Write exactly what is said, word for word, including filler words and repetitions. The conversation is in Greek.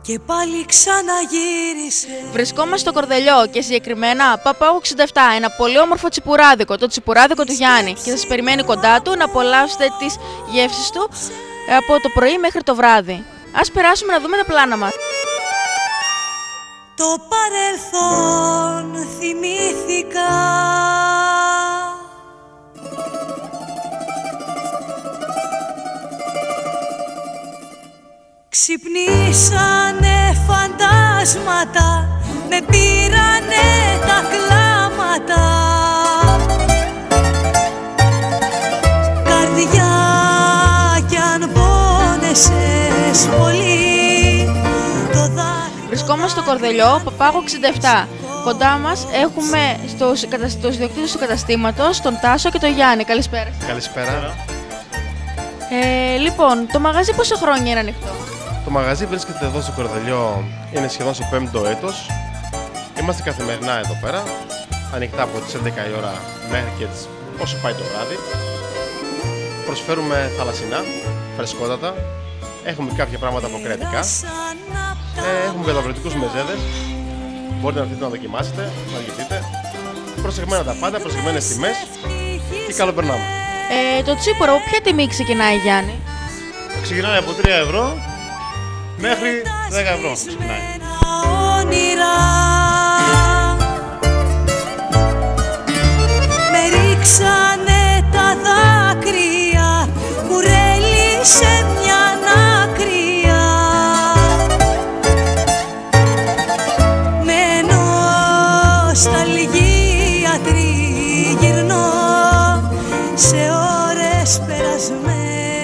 και πάλι ξαναγύρισε. Βρισκόμαστε στο Κορδελιό και συγκεκριμένα Παπάγου εξήντα επτά, ένα πολύ όμορφο τσιπουράδικο, το τσιπουράδικο του Γιάννη, και σας περιμένει κοντά του να απολαύσετε τις γεύσεις του από το πρωί μέχρι το βράδυ. Ας περάσουμε να δούμε τα πλάνα μας. Το παρελθόν θυμήθηκα, ξυπνήσανε φαντάσματα, με πήρανε τα κλάματα. Καρδιά κι αν πόνεσες πολύ, το δάκρυ... Βρισκόμαστε στο Κορδελιό, Παπάγου εξήντα επτά. Κοντά μας έχουμε στους, στους ιδιοκτήτες του καταστήματος, τον Τάσο και τον Γιάννη. Καλησπέρα. Καλησπέρα. Ε, λοιπόν, το μαγαζί πόσα χρόνια είναι ανοιχτό? Το μαγαζί βρίσκεται εδώ στο Κορδελιό, είναι σχεδόν στο πέμπτο έτος. Είμαστε καθημερινά εδώ πέρα, ανοιχτά από τις έντεκα η ώρα μέχρι και τις όσο πάει το βράδυ. Προσφέρουμε θαλασσινά, φρεσκότατα, έχουμε κάποια πράγματα αποκρεατικά, ε, έχουμε πεδαγωγικούς μεζέδες, μπορείτε να έρθετε να δοκιμάσετε, να γευτείτε. Προσεγμένα τα πάντα, προσεγμένες τιμές και καλό περνάμε. Ε, το τσίπουρο, ποια τιμή ξεκινάει, Γιάννη? Ξεκινάει από τρία ευρώ μέχρι δέκα ευρώ. Ξεκινάει. Με ρίξανε τα δάκρυα, κουρέλι σε μια ανάκρια. Με νοσταλγία τριγυρνώ σε ώρες περασμένες.